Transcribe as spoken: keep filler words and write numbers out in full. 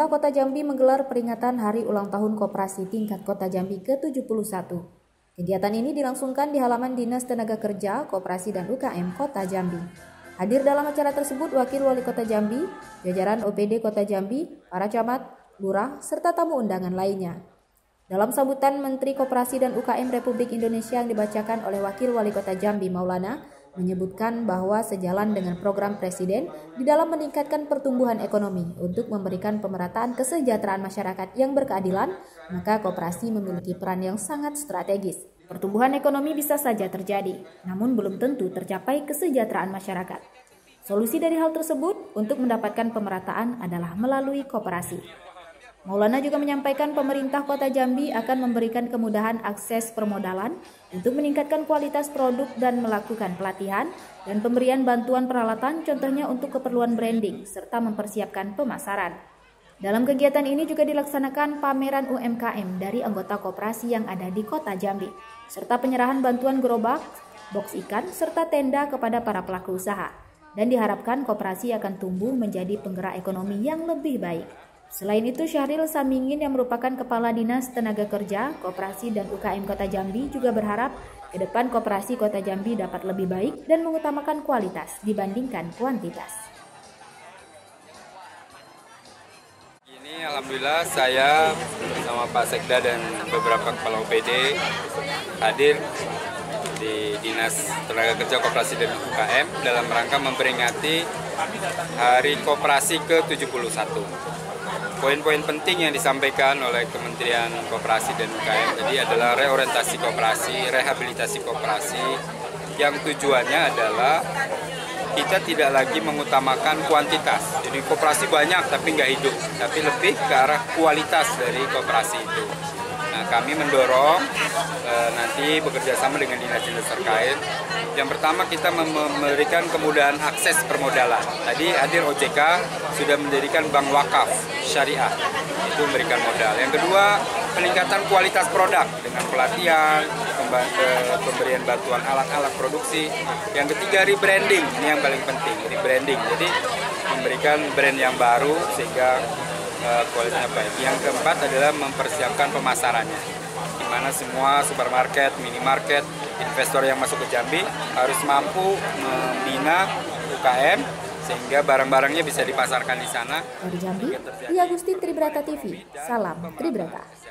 Pemerintah Kota Jambi menggelar peringatan Hari Ulang Tahun Koperasi Tingkat Kota Jambi ke tujuh puluh satu. Kegiatan ini dilangsungkan di halaman Dinas Tenaga Kerja, Koperasi dan U K M Kota Jambi. Hadir dalam acara tersebut Wakil Wali Kota Jambi, jajaran O P D Kota Jambi, para camat, lurah, serta tamu undangan lainnya. Dalam sambutan Menteri Koperasi dan U K M Republik Indonesia yang dibacakan oleh Wakil Wali Kota Jambi Maulana, menyebutkan bahwa sejalan dengan program Presiden di dalam meningkatkan pertumbuhan ekonomi untuk memberikan pemerataan kesejahteraan masyarakat yang berkeadilan, maka koperasi memiliki peran yang sangat strategis. Pertumbuhan ekonomi bisa saja terjadi, namun belum tentu tercapai kesejahteraan masyarakat. Solusi dari hal tersebut untuk mendapatkan pemerataan adalah melalui koperasi. Maulana juga menyampaikan pemerintah Kota Jambi akan memberikan kemudahan akses permodalan untuk meningkatkan kualitas produk dan melakukan pelatihan dan pemberian bantuan peralatan contohnya untuk keperluan branding serta mempersiapkan pemasaran. Dalam kegiatan ini juga dilaksanakan pameran U M K M dari anggota koperasi yang ada di Kota Jambi serta penyerahan bantuan gerobak, box ikan serta tenda kepada para pelaku usaha dan diharapkan koperasi akan tumbuh menjadi penggerak ekonomi yang lebih baik. Selain itu, Syahril Samingin yang merupakan Kepala Dinas Tenaga Kerja, Koperasi dan U K M Kota Jambi juga berharap ke depan Koperasi Kota Jambi dapat lebih baik dan mengutamakan kualitas dibandingkan kuantitas. Ini alhamdulillah saya bersama Pak Sekda dan beberapa kepala O P D hadir di Dinas Tenaga Kerja, Koperasi dan U K M dalam rangka memperingati Hari Koperasi ke tujuh puluh satu. Poin-poin penting yang disampaikan oleh Kementerian Koperasi dan U K M tadi adalah reorientasi koperasi, rehabilitasi koperasi, yang tujuannya adalah kita tidak lagi mengutamakan kuantitas. Jadi koperasi banyak tapi nggak hidup, tapi lebih ke arah kualitas dari koperasi itu. Nah, kami mendorong e, nanti bekerja sama dengan dinas-dinas terkait. Yang pertama kita memberikan kemudahan akses permodalan. Tadi hadir O J K sudah mendirikan bank wakaf syariah, itu memberikan modal. Yang kedua, peningkatan kualitas produk dengan pelatihan, pemberian bantuan alat-alat produksi. Yang ketiga, rebranding, ini yang paling penting, rebranding. Jadi memberikan brand yang baru sehingga uh, kualitasnya baik. Yang keempat adalah mempersiapkan pemasarannya, di mana semua supermarket, minimarket, investor yang masuk ke Jambi harus mampu membina U K M sehingga barang-barangnya bisa dipasarkan di sana. Dari Jambi, Ria Agustin, Tribrata T V. Salam Tribrata.